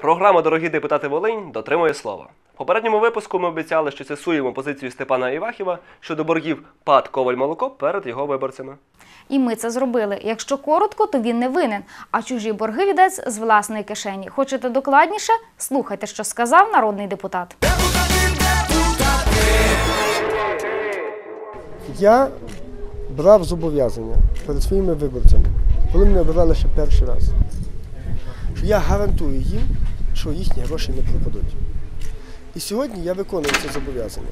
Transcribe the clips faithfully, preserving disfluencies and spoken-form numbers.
Програма «Дорогі депутати Волинь» дотримує слова. В попередньому випуску ми обіцяли, що з'ясуємо позицію Степана Івахіва щодо боргів ПАТ «Коваль-Молоко» перед його виборцями. І ми це зробили. Якщо коротко, то він не винен, а чужі борги відець з власної кишені. Хочете докладніше? Слухайте, що сказав народний депутат. Я брав зобов'язання перед своїми виборцями, коли мене обирали ще перший раз, що я гарантую їм, що їхні гроші не пропадуть. І сьогодні я виконую це зобов'язання.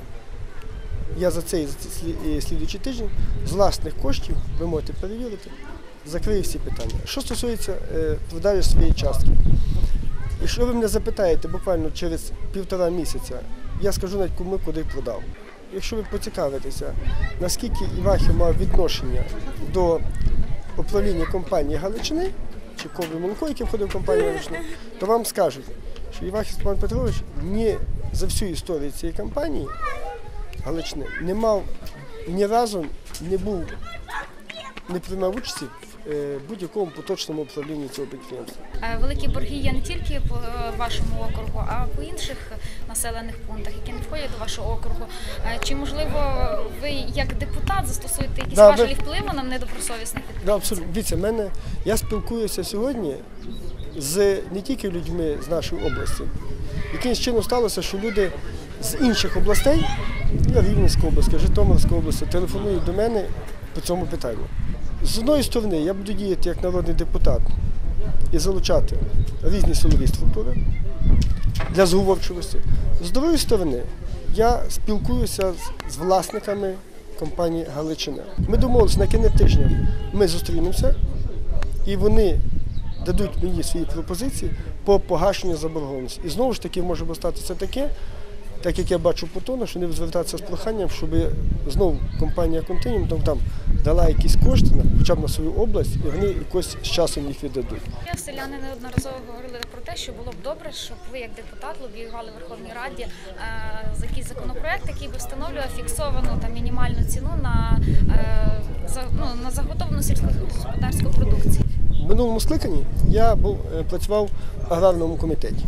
Я за цей і слідуючий тиждень з власних коштів, ви можете перевірити, закрию всі питання. Що стосується е, продажу своєї частки. Якщо ви мене запитаєте буквально через півтора місяця, я скажу навіть кому куди продав. Якщо ви поцікавитеся, наскільки Івахів мав відношення до управління компанії Галичини, чи Коваль-Молоко, який входив в компанію Галичини, то вам скажуть, що Івахів Степан Петрович ні за всю історію цієї компанії Галичини не мав ні разу, не був, не приймав участі в будь-якому поточному управлінні цього підприємства. Великі борги є не тільки по вашому округу, а по інших населених пунктах, які не входять до вашого округу. Чи, можливо, ви як депутат застосуєте якісь да, важелі ви... впливу на недобросовісних підприємців? Да, абсолютно. Дивіться, мене, я спілкуюся сьогодні з не тільки людьми з нашої області. Якимось чином сталося, що люди з інших областей, я Рівненська область, Житомирська область, телефонують до мене по цьому питанню. З одної сторони, я буду діяти як народний депутат і залучати різні силові структури для зговорчивості. З другої сторони, я спілкуюся з власниками компанії «Галичина». Ми домовилися, на кінець тижня ми зустрінемося і вони дадуть мені свої пропозиції по погашенню заборгованості. І знову ж таки може статися таке, так як я бачу по тону, що вони звертаються з проханням, щоб знову компанія «Континіум» там, там дала якісь кошти, хоча б на свою область, і вони якось з часом їх віддадуть. Селяни неодноразово говорили про те, що було б добре, щоб ви як депутат лобіювали в Верховній Раді е, за якийсь законопроект, який би встановлював фіксовану та мінімальну ціну на, е, за, ну, на заготовлену сільськогосподарську продукцію. В минулому скликанні я був, працював в аграрному комітеті.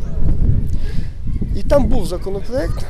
І там був законопроект,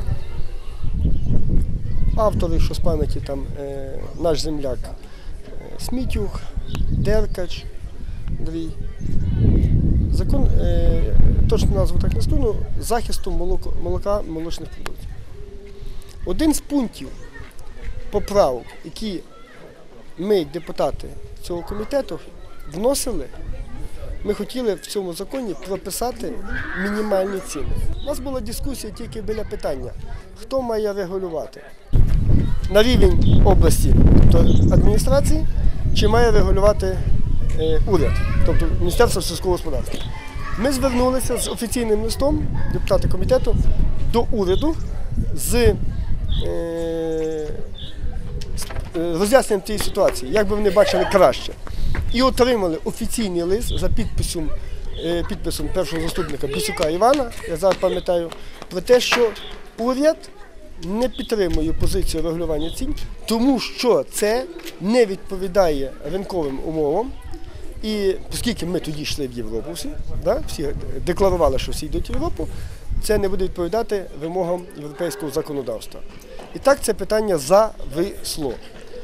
автори, що з пам'яті, там е, наш земляк е, Смітюх, Деркач, Андрій. Закон, е, точно назву так не скажу, захисту молоко, молока, молочних продуктів. Один з пунктів поправок, які ми, депутати цього комітету, вносили, ми хотіли в цьому законі прописати мінімальні ціни. У нас була дискусія тільки біля питання, хто має регулювати на рівень області, тобто адміністрації, чи має регулювати е, уряд, тобто Міністерство сільського господарства. Ми звернулися з офіційним листом, депутати комітету, до уряду з е, роз'ясненням цієї ситуації, як би вони бачили краще. І отримали офіційний лист за підписом, підписом першого заступника Бісюка Івана, я зараз пам'ятаю, про те, що уряд не підтримує позицію регулювання цін, тому що це не відповідає ринковим умовам. І оскільки ми тоді йшли в Європу всі, да, всі декларували, що всі йдуть в Європу, це не буде відповідати вимогам європейського законодавства. І так це питання зависло.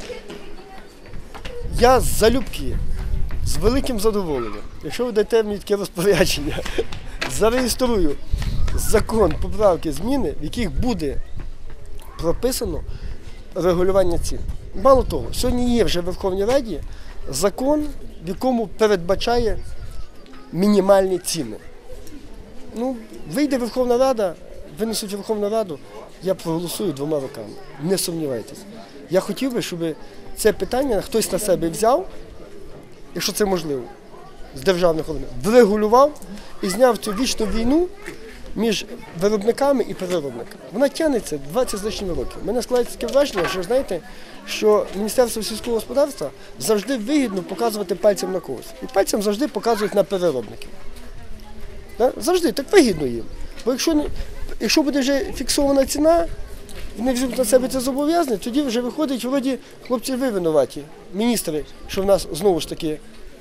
Я залюбки, з великим задоволенням, якщо ви дасте мені таке розпорядження, зареєструю закон, поправки, зміни, в яких буде прописано регулювання цін. Мало того, сьогодні є вже в Верховній Раді закон, в якому передбачає мінімальні ціни. Ну, вийде Верховна Рада, винесуть Верховну Раду, я проголосую двома руками, не сумнівайтесь. Я хотів би, щоб це питання хтось на себе взяв, якщо це можливо, з державних органів, врегулював і зняв цю вічну війну між виробниками і переробниками. Вона тягнеться двадцять з лишнім років. У мене складається таке враження, що, знаєте, що Міністерство сільського господарства завжди вигідно показувати пальцем на когось. І пальцем завжди показують на переробників. Да? Завжди, так вигідно їм. Бо якщо, не, якщо буде вже фіксована ціна, вони візьмуть на себе це зобов'язання, тоді вже виходить, вроді, хлопці, ви винуваті, міністри, що в нас знову ж таки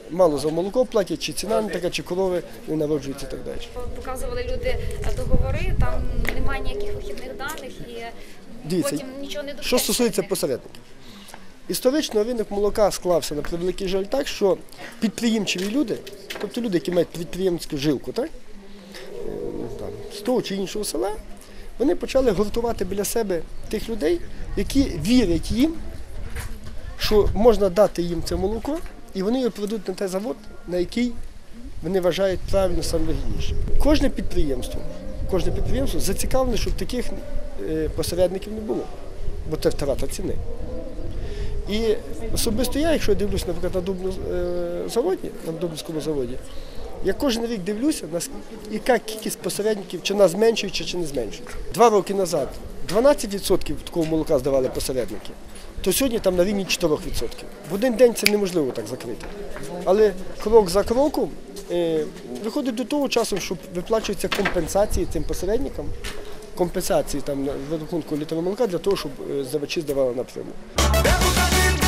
мало за молоко платять, чи ціна не така, чи корови не народжуються і так далі. Показували люди договори, там немає ніяких вихідних даних і Дивіться, потім нічого не що стосується посередників. Історично ринок молока склався на превеликий жаль так, що підприємчиві люди, тобто люди, які мають підприємницьку жилку, так? Там, з того чи іншого села, вони почали гуртувати біля себе тих людей, які вірять їм, що можна дати їм це молоко, і вони його приведуть на той завод, на який вони вважають правильно, найвигідніше. Кожне підприємство, кожне підприємство зацікавлене, щоб таких посередників не було, бо це втрата ціни. І особисто я, якщо я дивлюся, наприклад, на Дубну заводі, на Дубнському заводі, я кожен рік дивлюся, яка кількість посередників, чи вона зменшується, чи не зменшується. Два роки назад дванадцять відсотків такого молока здавали посередники, то сьогодні там на рівні чотири відсотки. В один день це неможливо так закрити. Але крок за кроком е, виходить до того часу, що виплачуються компенсації цим посередникам, компенсації там, на рахунку літрового молока для того, щоб здавачі здавали напряму.